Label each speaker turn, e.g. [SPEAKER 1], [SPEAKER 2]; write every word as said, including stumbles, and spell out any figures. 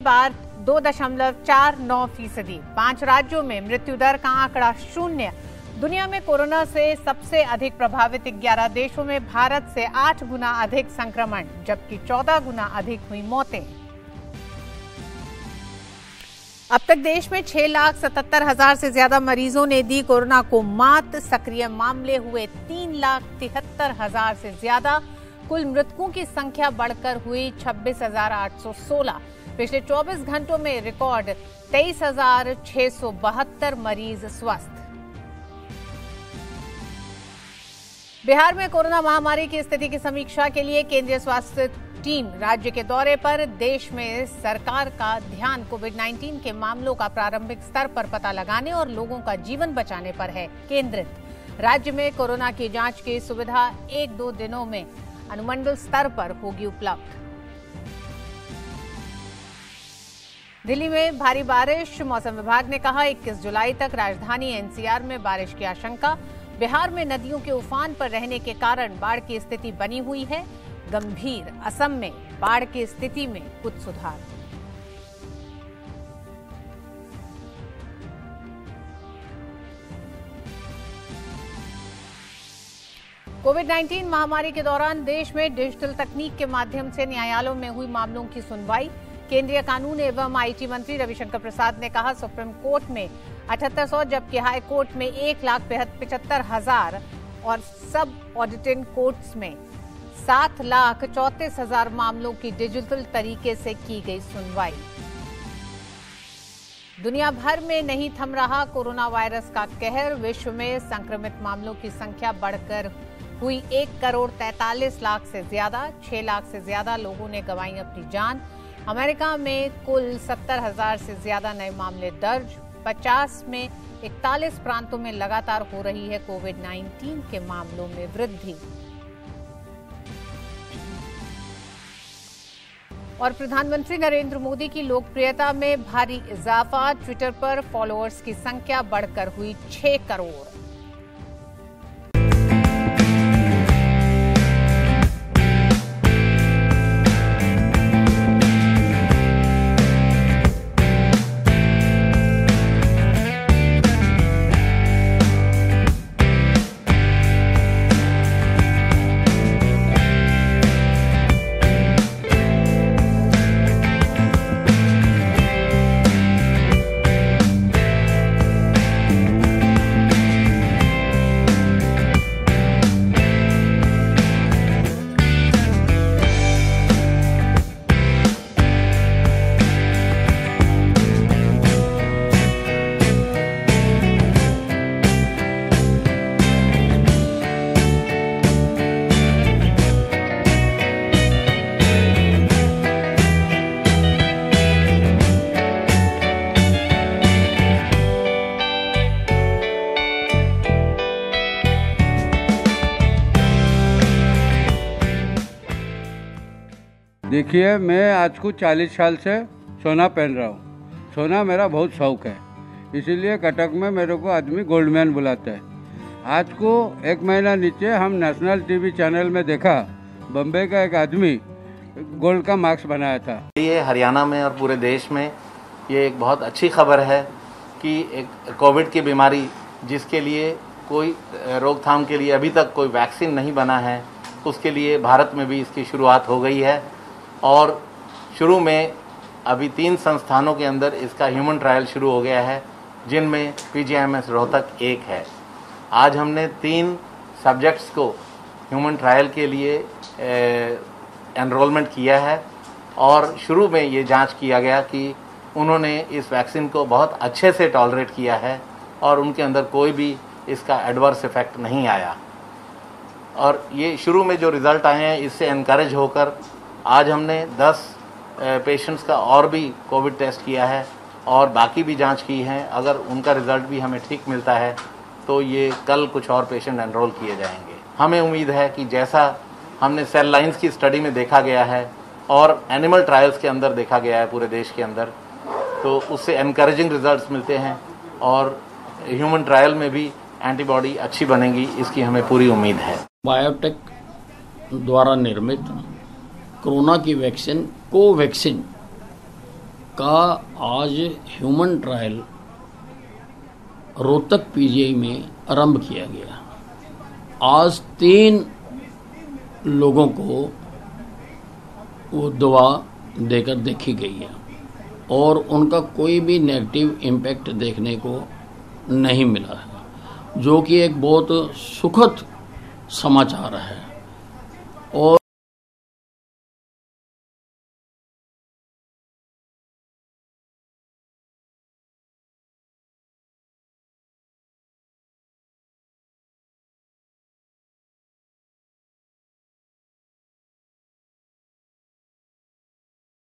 [SPEAKER 1] बार दो दशमलव चार नौ फीसदी। पांच राज्यों में मृत्यु दर का आंकड़ा शून्य। दुनिया में कोरोना से सबसे अधिक प्रभावित ग्यारह देशों में भारत से आठ गुना अधिक संक्रमण, जबकि चौदह गुना अधिक हुई मौतें। अब तक देश में छह लाख सतहत्तर हजार से ज्यादा मरीजों ने दी कोरोना को मात। सक्रिय मामले हुए तीन लाख तिहत्तर हजार से ज्यादा। कुल मृतकों की संख्या बढ़कर हुई छब्बीस हजार आठ सौ सोलह। पिछले चौबीस घंटों में रिकॉर्ड तेईस हजार छह सौ बहत्तर मरीज स्वस्थ। बिहार में कोरोना महामारी की स्थिति की समीक्षा के लिए केंद्रीय स्वास्थ्य टीम राज्य के दौरे पर। देश में सरकार का ध्यान कोविड उन्नीस के मामलों का प्रारंभिक स्तर पर पता लगाने और लोगों का जीवन बचाने पर है केंद्रित। राज्य में कोरोना की जांच की सुविधा एक दो दिनों में अनुमंडल स्तर पर होगी उपलब्ध। दिल्ली में भारी बारिश। मौसम विभाग ने कहा इक्कीस जुलाई तक राजधानी एनसीआर में बारिश की आशंका। बिहार में नदियों के उफान पर रहने के कारण बाढ़ की स्थिति बनी हुई है गंभीर। असम में बाढ़ की स्थिति में कुछ सुधार। कोविड उन्नीस महामारी के दौरान देश में डिजिटल तकनीक के माध्यम से न्यायालयों में हुई मामलों की सुनवाई। केंद्रीय कानून एवं आईटी मंत्री रविशंकर प्रसाद ने कहा सुप्रीम कोर्ट में अठहत्तर सौ जबकि हाई कोर्ट में एक लाख पिचहत्तर हजार और सब ऑडिटिंग कोर्ट्स में सात लाख चौंतीस हजार मामलों की डिजिटल तरीके से की गई सुनवाई। दुनिया भर में नहीं थम रहा कोरोना वायरस का कहर। विश्व में संक्रमित मामलों की संख्या बढ़कर हुई एक करोड़ तैंतालीस लाख से ज्यादा। छह लाख से ज्यादा लोगों ने गंवाई अपनी जान। अमेरिका में कुल सत्तर हजार से ज्यादा नए मामले दर्ज। पचास में इकतालीस प्रांतों में लगातार हो रही है कोविड उन्नीस के मामलों में वृद्धि। और प्रधानमंत्री नरेंद्र मोदी की लोकप्रियता में भारी इजाफा। ट्विटर पर फॉलोअर्स की संख्या बढ़कर हुई छह करोड़।
[SPEAKER 2] देखिए, मैं आज को चालीस साल से सोना पहन रहा हूँ। सोना मेरा बहुत शौक है, इसीलिए कटक में मेरे को आदमी गोल्डमैन बुलाता है। आज को एक महीना नीचे हम नेशनल टीवी चैनल में देखा, बम्बई का एक आदमी गोल्ड का मार्क्स बनाया था।
[SPEAKER 3] ये हरियाणा में और पूरे देश में ये एक बहुत अच्छी खबर है कि एक कोविड की बीमारी जिसके लिए कोई रोकथाम के लिए अभी तक कोई वैक्सीन नहीं बना है, उसके लिए भारत में भी इसकी शुरुआत हो गई है। और शुरू में अभी तीन संस्थानों के अंदर इसका ह्यूमन ट्रायल शुरू हो गया है, जिनमें पीजीआईएमएस रोहतक एक है। आज हमने तीन सब्जेक्ट्स को ह्यूमन ट्रायल के लिए एनरोलमेंट किया है और शुरू में ये जांच किया गया कि उन्होंने इस वैक्सीन को बहुत अच्छे से टॉलरेट किया है और उनके अंदर कोई भी इसका एडवर्स इफेक्ट नहीं आया। और ये शुरू में जो रिज़ल्ट आए हैं, इससे एनकरेज होकर आज हमने दस पेशेंट्स का और भी कोविड टेस्ट किया है और बाकी भी जांच की है। अगर उनका रिज़ल्ट भी हमें ठीक मिलता है तो ये कल कुछ और पेशेंट एनरोल किए जाएंगे। हमें उम्मीद है कि जैसा हमने सेल लाइन्स की स्टडी में देखा गया है और एनिमल ट्रायल्स के अंदर देखा गया है पूरे देश के अंदर, तो उससे एनकरेजिंग रिजल्ट्स मिलते हैं और ह्यूमन ट्रायल में भी एंटीबॉडी अच्छी बनेगी, इसकी हमें पूरी उम्मीद है।
[SPEAKER 4] बायोटेक द्वारा निर्मित कोरोना की वैक्सीन कोवैक्सीन का आज ह्यूमन ट्रायल रोहतक पीजीआई में आरंभ किया गया। आज तीन लोगों को वो दवा देकर देखी गई है और उनका कोई भी नेगेटिव इम्पैक्ट देखने को नहीं मिला है, जो कि एक बहुत सुखद समाचार है। और